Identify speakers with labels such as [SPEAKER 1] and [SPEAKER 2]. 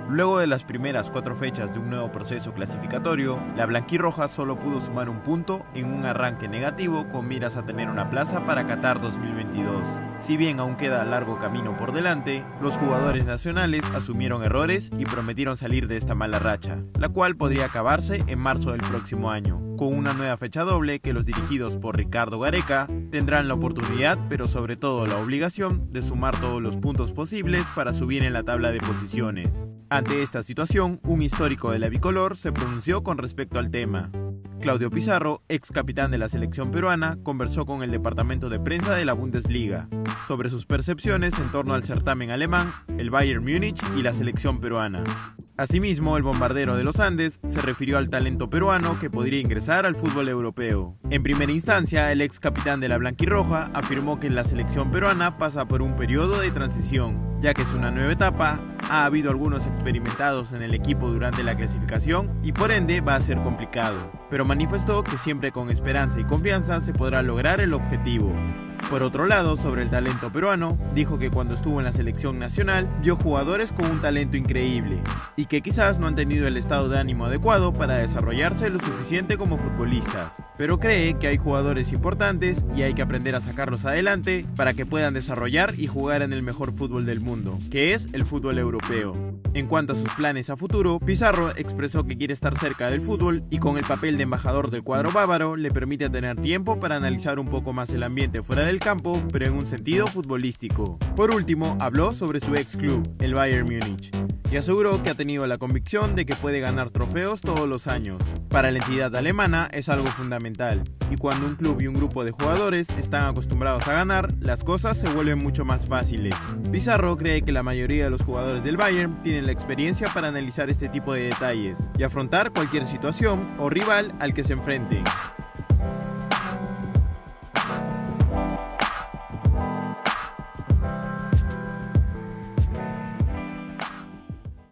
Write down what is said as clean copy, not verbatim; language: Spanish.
[SPEAKER 1] Luego de las primeras 4 fechas de un nuevo proceso clasificatorio, la blanquirroja solo pudo sumar un punto en un arranque negativo con miras a tener una plaza para Qatar 2022. Si bien aún queda largo camino por delante, los jugadores nacionales asumieron errores y prometieron salir de esta mala racha, la cual podría acabarse en marzo del próximo año, con una nueva fecha doble que los dirigidos por Ricardo Gareca tendrán la oportunidad, pero sobre todo la obligación, de sumar todos los puntos posibles para subir en la tabla de posiciones. Ante esta situación, un histórico de la bicolor se pronunció con respecto al tema. Claudio Pizarro, ex capitán de la selección peruana, conversó con el departamento de prensa de la Bundesliga sobre sus percepciones en torno al certamen alemán, el Bayern Múnich y la selección peruana. Asimismo, el bombardero de los Andes se refirió al talento peruano que podría ingresar al fútbol europeo. En primera instancia, el ex capitán de la blanquirroja afirmó que la selección peruana pasa por un periodo de transición, ya que es una nueva etapa, ha habido algunos experimentados en el equipo durante la clasificación y por ende va a ser complicado, pero manifestó que siempre con esperanza y confianza se podrá lograr el objetivo. Por otro lado, sobre el talento peruano, dijo que cuando estuvo en la selección nacional vio jugadores con un talento increíble y que quizás no han tenido el estado de ánimo adecuado para desarrollarse lo suficiente como futbolistas, pero cree que hay jugadores importantes y hay que aprender a sacarlos adelante para que puedan desarrollar y jugar en el mejor fútbol del mundo, que es el fútbol europeo. En cuanto a sus planes a futuro, Pizarro expresó que quiere estar cerca del fútbol y con el papel de embajador del cuadro bávaro le permite tener tiempo para analizar un poco más el ambiente fuera del campo, pero en un sentido futbolístico. Por último, habló sobre su ex club, el Bayern Múnich, y aseguró que ha tenido la convicción de que puede ganar trofeos todos los años. Para la entidad alemana es algo fundamental, y cuando un club y un grupo de jugadores están acostumbrados a ganar, las cosas se vuelven mucho más fáciles. Pizarro cree que la mayoría de los jugadores del Bayern tienen la experiencia para analizar este tipo de detalles y afrontar cualquier situación o rival al que se enfrenten.